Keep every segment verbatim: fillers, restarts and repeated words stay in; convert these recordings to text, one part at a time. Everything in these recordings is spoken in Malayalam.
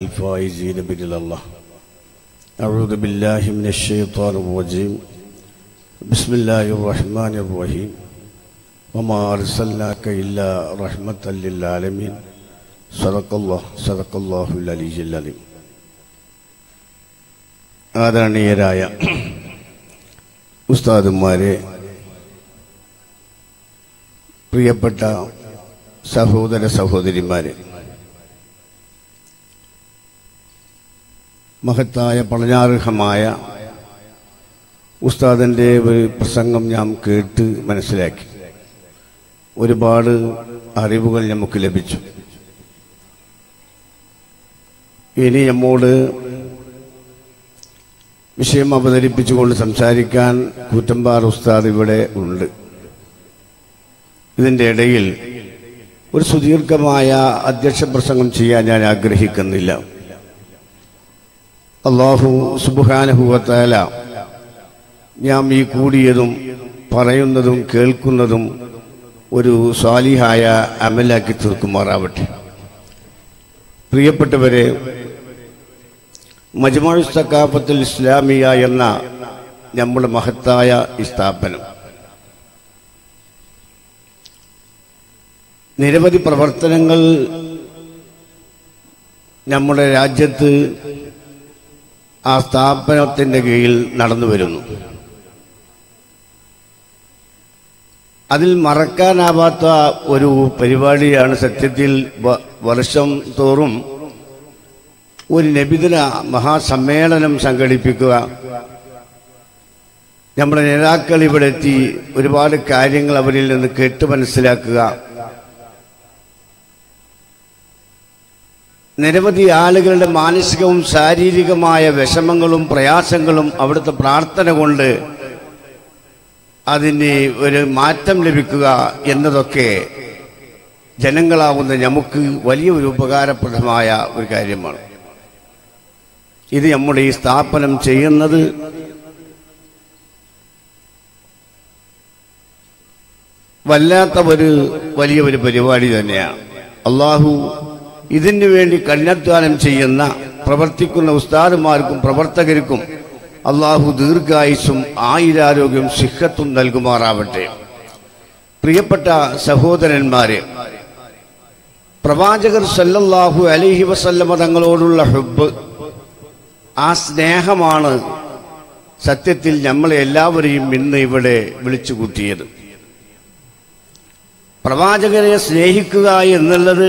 الفائزين بإذن الله. أعوذ بالله من الشيطان الرجيم. بسم الله الرحمن الرحيم. وما أرسلناك إلا رحمة للعالمين. صدق الله صدق الله العلي العظيم. ആദരണീയരായ ഉസ്താദുമാരെ, പ്രിയപ്പെട്ട സഹോദര സഹോദരിമാരെ, മഹത്തായ പഠനാർഹമായ ഉസ്താദിൻ്റെ ഒരു പ്രസംഗം ഞാൻ കേട്ട് മനസ്സിലാക്കി. ഒരുപാട് അറിവുകൾ നമുക്ക് ലഭിച്ചു. ഇനി നമ്മോട് വിഷയം അവതരിപ്പിച്ചുകൊണ്ട് സംസാരിക്കാൻ കൂറ്റമ്പാറ ഉസ്താദ് ഇവിടെ ഉണ്ട്. ഇതിൻ്റെ ഇടയിൽ ഒരു സുദീർഘമായ അധ്യക്ഷ പ്രസംഗം ചെയ്യാൻ ഞാൻ ആഗ്രഹിക്കുന്നില്ല. അല്ലാഹു സുബ്ഹാനഹു വ തആല ഞാൻ ഈ കൂടിയതും പറയുന്നതും കേൾക്കുന്നതും ഒരു സാലിഹായ അമലാക്കി തീർക്കുമാറാവട്ടെ. പ്രിയപ്പെട്ടവരെ, മജ്മഉ സഖാഫത്തുൽ ഇസ്ലാമിയ എന്ന നമ്മുടെ മഹത്തായ ഈ സ്ഥാപനം നിരവധി പ്രവർത്തനങ്ങൾ നമ്മുടെ രാജ്യത്ത് ആ സ്ഥാപനത്തിൻ്റെ കീഴിൽ നടന്നു വരുന്നു. അതിൽ മറക്കാനാവാത്ത ഒരു പരിപാടിയാണ് സത്യത്തിൽ വർഷം തോറും ഒരു നബിദിന മഹാസമ്മേളനം സംഘടിപ്പിക്കുക. നമ്മുടെ നേതാക്കൾ ഇവിടെ എത്തി ഒരുപാട് കാര്യങ്ങൾ അവരിൽ നിന്ന് കേട്ട് മനസ്സിലാക്കുക. നിരവധി ആളുകളുടെ മാനസികവും ശാരീരികമായ വിഷമങ്ങളും പ്രയാസങ്ങളും അവിടുത്തെ പ്രാർത്ഥന കൊണ്ട് അതിന് ഒരു മാറ്റം ലഭിക്കുക എന്നതൊക്കെ ജനങ്ങളാവുന്ന നമുക്ക് വലിയ ഒരു ഉപകാരപ്രദമായ ഒരു കാര്യമാണ്. ഇത് നമ്മുടെ ഈ സ്ഥാപനം ചെയ്യുന്നത് വല്ലാത്ത ഒരു വലിയ ഒരു പരിപാടി തന്നെയാണ്. അള്ളാഹു ഇതിനു വേണ്ടി കഠിനാധ്വാനം ചെയ്യുന്ന പ്രവർത്തിക്കുന്ന ഉസ്താദുമാർക്കും പ്രവർത്തകർക്കും അള്ളാഹു ദീർഘായുസ്സും ആയുരാരോഗ്യം സിഹത്തും നൽകുമാറാവട്ടെ. പ്രിയപ്പെട്ട സഹോദരന്മാരെ, പ്രവാചകർ സല്ലല്ലാഹു അലൈഹി വസല്ലമ തങ്ങളോടുള്ള ഹുബ്ബ്, ആ സ്നേഹമാണ് സത്യത്തിൽ നമ്മളെ എല്ലാവരെയും ഇന്ന് ഇവിടെ വിളിച്ചു കൂട്ടിയത്. പ്രവാചകരെ സ്നേഹിക്കുക എന്നുള്ളത്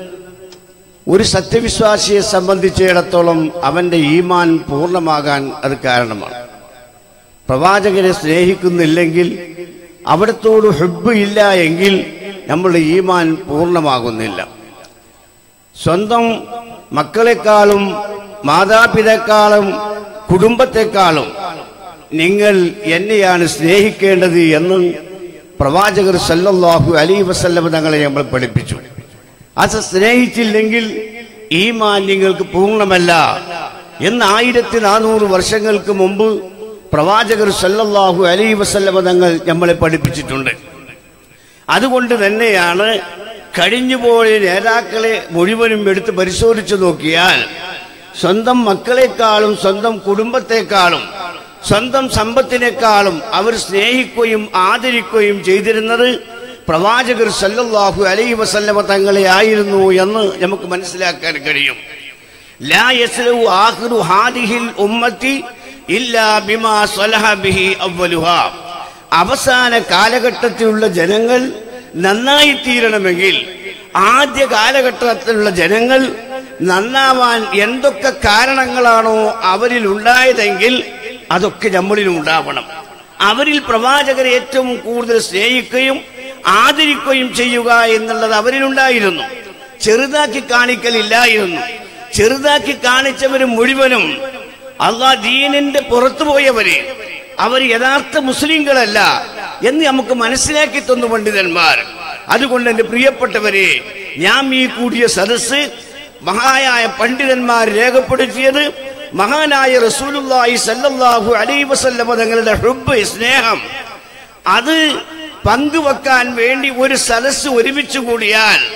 ഒരു സത്യവിശ്വാസിയെ സംബന്ധിച്ചിടത്തോളം അവന്റെ ഈമാൻ പൂർണ്ണമാകാൻ അത് കാരണമാണ്. പ്രവാചകരെ സ്നേഹിക്കുന്നില്ലെങ്കിൽ, അവിടത്തോട് ഹുബ്ബ് ഇല്ല എങ്കിൽ നമ്മളുടെ ഈമാൻ പൂർണ്ണമാകുന്നില്ല. സ്വന്തം മക്കളെക്കാളും മാതാപിതാക്കളെക്കാളും കുടുംബത്തെക്കാളും നിങ്ങൾ എന്നെയാണ് സ്നേഹിക്കേണ്ടത് എന്ന് പ്രവാചകർ സല്ലല്ലാഹു അലൈഹി വസല്ലം തങ്ങളെ നമ്മൾ പഠിപ്പിച്ചു. അത് സ്നേഹിച്ചില്ലെങ്കിൽ ഈമാൻ നിങ്ങൾക്ക് പൂർണ്ണമല്ല എന്ന് ആയിരത്തി നാനൂറ് വർഷങ്ങൾക്ക് മുമ്പ് പ്രവാചകർ സല്ലല്ലാഹു അലൈഹി വസല്ലം തങ്ങൾ നമ്മളെ പഠിപ്പിച്ചിട്ടുണ്ട്. അതുകൊണ്ട് തന്നെയാണ് കഴിഞ്ഞുപോയ നേതാക്കളെ മുഴുവനും എടുത്ത് പരിശോധിച്ചു നോക്കിയാൽ സ്വന്തം മക്കളെക്കാളും സ്വന്തം കുടുംബത്തെക്കാളും സ്വന്തം സമ്പത്തിനേക്കാളും അവർ സ്നേഹിക്കുകയും ആദരിക്കുകയും ചെയ്തിരുന്നത് പ്രവാചകർ സല്ലല്ലാഹു അലൈഹി വസല്ലമ തങ്ങളെ ആയിരുന്നു എന്ന് നമുക്ക് മനസ്സിലാക്കാൻ കഴിയും. ലാ യസ്ലു ആഖിറു ഹാദിഹിൽ ഉമ്മത്തി ഇല്ലാ ബിമാ സലഹ ബിഹി അവ്വലുഹാ. അവസാന കാലഘട്ടത്തിലുള്ള ജനങ്ങൾ നന്നായി തീരണമെങ്കിൽ, ആദ്യ കാലഘട്ടത്തിലുള്ള ജനങ്ങൾ നന്നാവാൻ എന്തൊക്കെ കാരണങ്ങളാണോ അവരിൽ ഉണ്ടായതെങ്കിൽ അതൊക്കെ നമ്മളിലും ഉണ്ടാവണം. അവരിൽ പ്രവാചകരെ ഏറ്റവും കൂടുതൽ സ്നേഹിക്കുകയും ആദരിക്കുകയും ചെയ്യുക എന്നുള്ളത് അവരിലുണ്ടായിരുന്നു. ചെറുതാക്കി കാണിക്കലില്ലായിരുന്നു. ചെറുതാക്കി കാണിച്ചവര് മുഴുവനും അല്ലാഹ് ദീനിന്റെ പുറത്തുപോയവര്, അവർ യഥാർത്ഥ മുസ്ലിങ്ങളല്ല എന്ന് നമുക്ക് മനസ്സിലാക്കി തന്നു പണ്ഡിതന്മാർ. അതുകൊണ്ട് എന്റെ പ്രിയപ്പെട്ടവരെ, ഞാൻ ഈ കൂടിയ സദസ്സ് മഹാനായ പണ്ഡിതന്മാർ രേഖപ്പെടുത്തിയത് മഹാനായ റസൂലുള്ളാഹി സല്ലല്ലാഹു അലൈഹി വസല്ലം തങ്ങളുടെ ഹുബ്ബ്, സ്നേഹം, അത് പങ്കുവെക്കാൻ വേണ്ടി ഒരു സദസ്സ് ഒരുമിച്ച് കൂടിയാൽ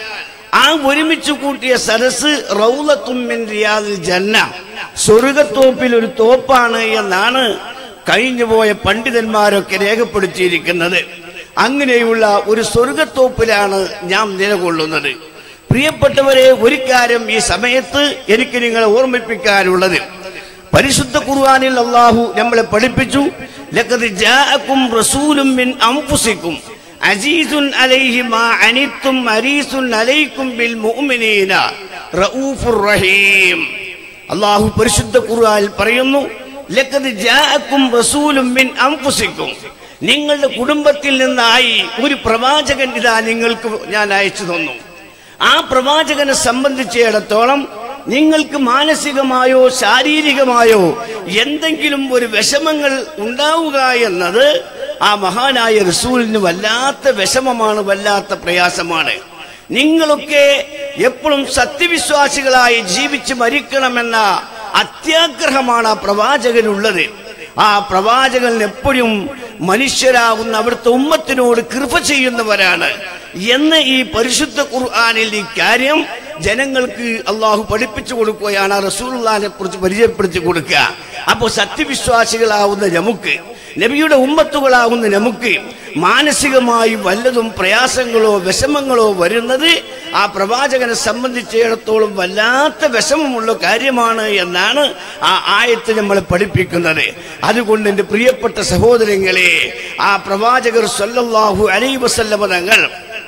ആ ഒരുമിച്ച് കൂട്ടിയ സദസ് റൗളത്തും മിൻ റിയാദിൽ ജന്ന, സ്വർഗത്തോപ്പിൽ ഒരു തോപ്പാണ് എന്നാണ് കഴിഞ്ഞുപോയ പണ്ഡിതന്മാരൊക്കെ രേഖപ്പെടുത്തിയിരിക്കുന്നത്. അങ്ങനെയുള്ള ഒരു സ്വർഗത്തോപ്പിലാണ് ഞാൻ നിലകൊള്ളുന്നത്. പ്രിയപ്പെട്ടവരെ, ഒരു കാര്യം ഈ സമയത്ത് എനിക്ക് നിങ്ങളെ ഓർമ്മിപ്പിക്കാനുള്ളത്, പരിശുദ്ധ ഖുർആനിൽ അല്ലാഹു നമ്മളെ പഠിപ്പിച്ചു, ലഖദ് ജാഅകും റസൂലും മിൻ അൻഫുസികും അസീസുൻ അലൈഹി മാ അനിത്തും ഹരീസുൻ അലൈക്കും ബിൽ മുഅ്മിനീന റഊഫുർ റഹീം. അല്ലാഹു പരിശുദ്ധ ഖുർആനിൽ പറയുന്നു, ലഖദ് ജാഅകും റസൂലും മിൻ അൻഫുസികും, നിങ്ങളുടെ കുടുംബത്തിൽ നിന്നായി ഒരു പ്രവാചകൻ ഇതാ നിങ്ങൾക്ക് ഞാൻ അയച്ചു തന്നു. ആ പ്രവാചകനെ സംബന്ധിച്ചിടത്തോളം നിങ്ങൾക്ക് മാനസികമായോ ശാരീരികമായോ എന്തെങ്കിലും ഒരു വിഷമങ്ങൾ ഉണ്ടാവുക എന്നത് ആ മഹാനായ റസൂലിന് വല്ലാത്ത വിഷമമാണ്, വല്ലാത്ത പ്രയാസമാണ്. നിങ്ങളൊക്കെ എപ്പോഴും സത്യവിശ്വാസികളായി ജീവിച്ച് മരിക്കണമെന്ന അത്യാഗ്രഹമാണ് ആ പ്രവാചകനുള്ളത്. ആ പ്രവാചകൻ എപ്പോഴും മനുഷ്യരാകുന്ന അവിടുത്തെ ഉമ്മത്തിനോട് കൃപ ചെയ്യുന്നവരാണ് എന്ന് ഈ പരിശുദ്ധ ഖുർആനിൽ ഈ കാര്യം ജനങ്ങൾക്ക് അള്ളാഹു പഠിപ്പിച്ചു കൊടുക്കുകയാണ്, ആ റസൂലുള്ളാഹിനെ കുറിച്ച് പരിചയപ്പെടുത്തി കൊടുക്കുക. അപ്പോൾ സത്യവിശ്വാസികളാവുന്ന നമുക്ക്, നബിയുടെ ഉമ്മത്തുകളാവുന്ന നമുക്ക് മാനസികമായി വല്ലതും പ്രയാസങ്ങളോ വിഷമങ്ങളോ വരുന്നത് ആ പ്രവാചകനെ സംബന്ധിച്ചിടത്തോളം വല്ലാത്ത വിഷമമുള്ള കാര്യമാണ് എന്നാണ് ആ ആയത്ത് നമ്മളെ പഠിപ്പിക്കുന്നത്. അതുകൊണ്ട് എൻ്റെ പ്രിയപ്പെട്ട സഹോദരങ്ങളെ, ആ പ്രവാചകർ സല്ലല്ലാഹു അലൈഹി വസല്ലമ തങ്ങൾ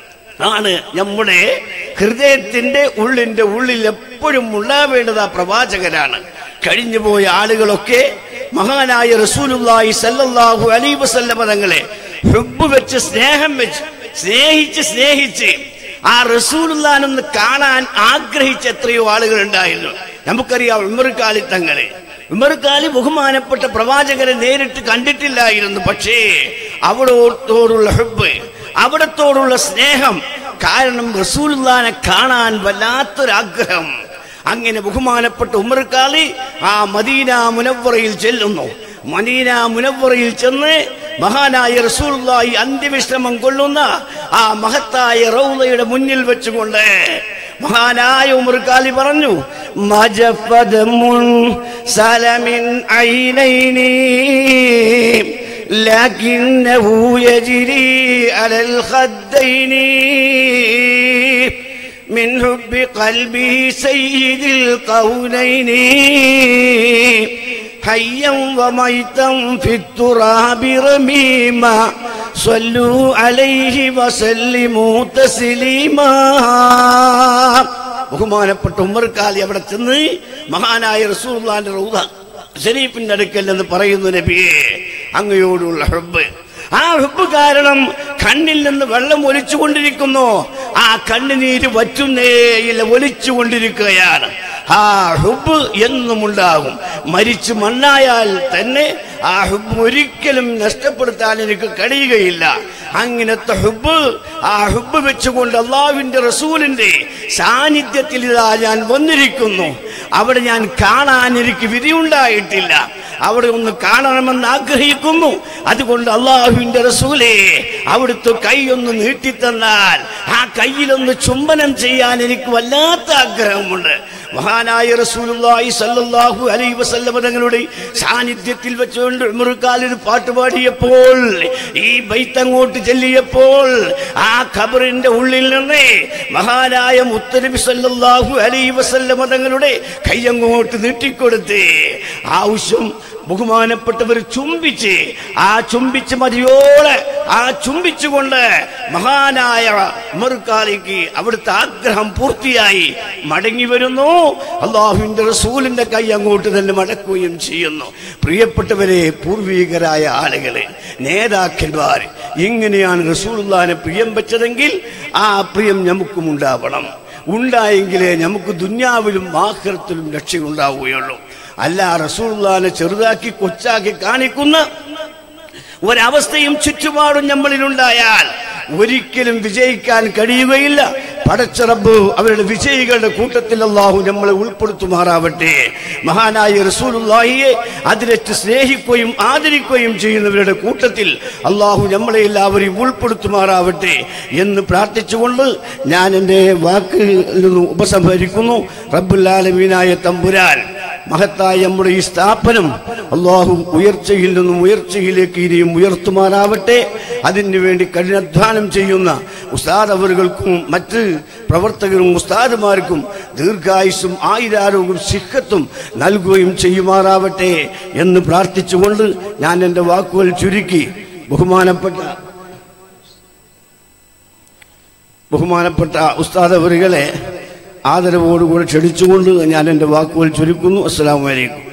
ആണ് നമ്മുടെ ഹൃദയത്തിന്റെ ഉള്ളിന്റെ ഉള്ളിൽ എപ്പോഴും ഉണ്ടാവേണ്ടത് ആ പ്രവാചകരാണ്. കഴിഞ്ഞുപോയ ആളുകളൊക്കെ മഹാനായ റസൂലുള്ളാഹി സല്ലല്ലാഹു അലൈഹി വസല്ലമ തങ്ങളെ ഹുബ്ബ് വെച്ച്, സ്നേഹം വെച്ച്, സ്നേഹിച്ച് സ്നേഹിച്ച് ആ റസൂലുള്ളാഹിനെ കാണാൻ ആഗ്രഹിച്ച എത്രയോ ആളുകൾ ഉണ്ടായിരുന്നു. നമുക്കറിയാം ഉമർ ഖാലിദ് തങ്ങളെ. ഉമർ ഖാലിദ് ബഹുമാനപ്പെട്ട പ്രവാചകരെ നേരിട്ട് കണ്ടിട്ടില്ലായിരുന്നു. പക്ഷേ അവിടത്തോടുള്ള ഹുബ്ബ്, അവിടത്തോടുള്ള സ്നേഹം കാരണം റസൂലുള്ളാഹിനെ കാണാൻ വല്ലാത്തൊരാഗ്രഹം. അങ്ങനെ ബഹുമാനപ്പെട്ട ഉമർ ഖാലിദ് ആ മദീന മുനവ്വറയിൽ ചെല്ലുന്നു. മദീന മുനവ്വറയിൽ ചെന്ന് മഹാനായ റസൂലുള്ളാഹി അന്ത്യവിശ്രമം കൊള്ളുന്ന ആ മഹത്തായ റൗളയുടെ മുന്നിൽ വെച്ചുകൊണ്ട് മഹാനായ ഉമർ ഖാലിദ് പറഞ്ഞു, മജഫദമുൻ സലമിൻ ഐനൈനി ലകിന്നഹു യജ്രി അലൽ ഖദ്ദൈനി من حب قلبي سيد القولين حيا وميتا في التراب رميما صلوا عليه وسلموا تسليما. ബഹുമാനപ്പെട്ട ഉമർ ഖാലിദ് അവിടെ ചെന്ന് മഹാനായ റസൂലുള്ളാഹിന്റെ റൗള ശരീഫിന്റെ അടുക്കൽ എന്ന് പറയുന്നു, നബിയേ അങ്ങയോടുള്ള ഹുബ്ബ്, ആ ഹുബ്ബ് കാരണം കണ്ണിൽ നിന്ന് വെള്ളം ഒലിച്ചുകൊണ്ടിരിക്കുന്നു. ആ കണ്ണുനീര് വറ്റുന്നേയില്ല, ഒലിച്ചുകൊണ്ടിരിക്കുകയാണ്. ആ ഹുബ്ബ് എന്നും ഉണ്ടാകും. മരിച്ചു മണ്ണായാൽ തന്നെ ആ ഹുബ്ബ് ഒരിക്കലും നഷ്ടപ്പെടുത്താൻ എനിക്ക് കഴിയുകയില്ല. അങ്ങനത്തെ ഹുബ്ബ്, ആ ഹുബ്ബ് വെച്ചുകൊണ്ട് അള്ളാഹുവിന്റെ റസൂലിന്റെ സാന്നിധ്യത്തിൽ ഇതാ ഞാൻ വന്നിരിക്കുന്നു. അവിടെ ഞാൻ കാണാൻ എനിക്ക് വിധിയുണ്ടായിട്ടില്ല. അവിടെ ഒന്ന് കാണണമെന്ന് ആഗ്രഹിക്കുന്നു. അതുകൊണ്ട് അള്ളാഹുവിന്റെ റസൂലേ, അവിടുത്തെ കൈ ഒന്ന് നീട്ടിത്തന്നാൽ ആ കയ്യിലൊന്ന് ചുംബനം ചെയ്യാൻ എനിക്ക് വല്ലാത്ത ആഗ്രഹമുണ്ട്. മഹാനായ റസൂലുള്ളാഹി സ്വല്ലല്ലാഹു അലൈഹി വസല്ലമ തങ്ങളുടെ സാന്നിധ്യത്തിൽ വെച്ചുകൊണ്ട് ഉമർ ഖാലിദ് പാട്ടുപാടിയപ്പോൾ, ഈ ബൈത്ത് അങ്ങോട്ട് ചെല്ലിയപ്പോൾ, ആ ഖബറിന്റെ ഉള്ളിൽ നിന്ന് മഹാനായ മുത്തനബി സ്വല്ലല്ലാഹു അലൈഹി വസല്ലമ തങ്ങളുടെ കൈ അങ്ങോട്ട് നീട്ടിക്കൊടുത്ത് ആവശ്യം ബഹുമാനപ്പെട്ടവർ ചുംബിച്ച്, ആ ചുംബിച്ച് മതിയോടെ ആ ചുംബിച്ചുകൊണ്ട് മഹാനായ ഉമർ ഖാലിദ് അവിടുത്തെ ആഗ്രഹം പൂർത്തിയായി മടങ്ങി വരുന്നു. അള്ളാഹുവിന്റെ റസൂലിന്റെ കൈ അങ്ങോട്ട് തന്നെ മടക്കുകയും ചെയ്യുന്നു. പ്രിയപ്പെട്ടവരെ, പൂർവീകരായ ആളുകളെ, നേതാക്കന്മാർ ഇങ്ങനെയാണ് റസൂലുള്ളാഹിനെ പ്രിയം വെച്ചതെങ്കിൽ ആ പ്രിയം നമുക്കും ഉണ്ടാവണം. ഉണ്ടായെങ്കിലേ നമുക്ക് ദുന്യാവിലും ആഖിറത്തിലും രക്ഷയുണ്ടാവുകയുള്ളൂ. അല്ല റസൂലുള്ളാഹിനെ ചെറുതാക്കി കൊച്ചാക്കി കാണിക്കുന്ന ഒരവസ്ഥയും ചുറ്റുപാടും നമ്മളിലുണ്ടായാൽ ഒരിക്കലും വിജയിക്കാൻ കഴിയുകയില്ല. പടച്ച റബ്ബ് അവരുടെ വിജയികളുടെ കൂട്ടത്തിൽ അല്ലാഹു നമ്മളെ ഉൾപ്പെടുത്തുമാറാവട്ടെ. മഹാനായ റസൂലുള്ളാഹിയെ അതിരറ്റ് സ്നേഹിക്കുകയും ആദരിക്കുകയും ചെയ്യുന്നവരുടെ കൂട്ടത്തിൽ അല്ലാഹു നമ്മളെ എല്ലാവരെയും ഉൾപ്പെടുത്തുമാറാവട്ടെ എന്ന് പ്രാർത്ഥിച്ചുകൊണ്ട് ഞാൻ എൻ്റെ വാക്കിൽ നിന്ന് ഉപസംഹരിക്കുന്നു. റബ്ബുൽ ആലമീനായ തമ്പുരാൻ മഹത്തായ നമ്മുടെ ഈ സ്ഥാപനം അല്ലാഹു ഉയർച്ചയിൽ നിന്നും ഉയർച്ചയിലേക്ക് ഇനിയും ഉയർത്തുമാറാവട്ടെ. അതിനു വേണ്ടി കഠിനാധ്വാനം ചെയ്യുന്ന ഉസ്താദ് അവറുകൾക്കും മറ്റ് പ്രവർത്തകരും ഉസ്താദുമാർക്കും ദീർഘായുസ്സും ആയുരാരോഗ്യം സിഹത്തും നൽകുകയും ചെയ്യുമാറാവട്ടെ എന്ന് പ്രാർത്ഥിച്ചുകൊണ്ട് ഞാൻ എൻ്റെ വാക്കുകൾ ചുരുക്കി ബഹുമാനപ്പെട്ട ബഹുമാനപ്പെട്ട ഉസ്താദ് അവറുകളെ ആദരവോടുകൂടി ക്ഷണിച്ചുകൊണ്ട് ഞാൻ എൻ്റെ വാക്കുകൾ ചുരുക്കുന്നു. അസ്സലാമു അലൈക്കും.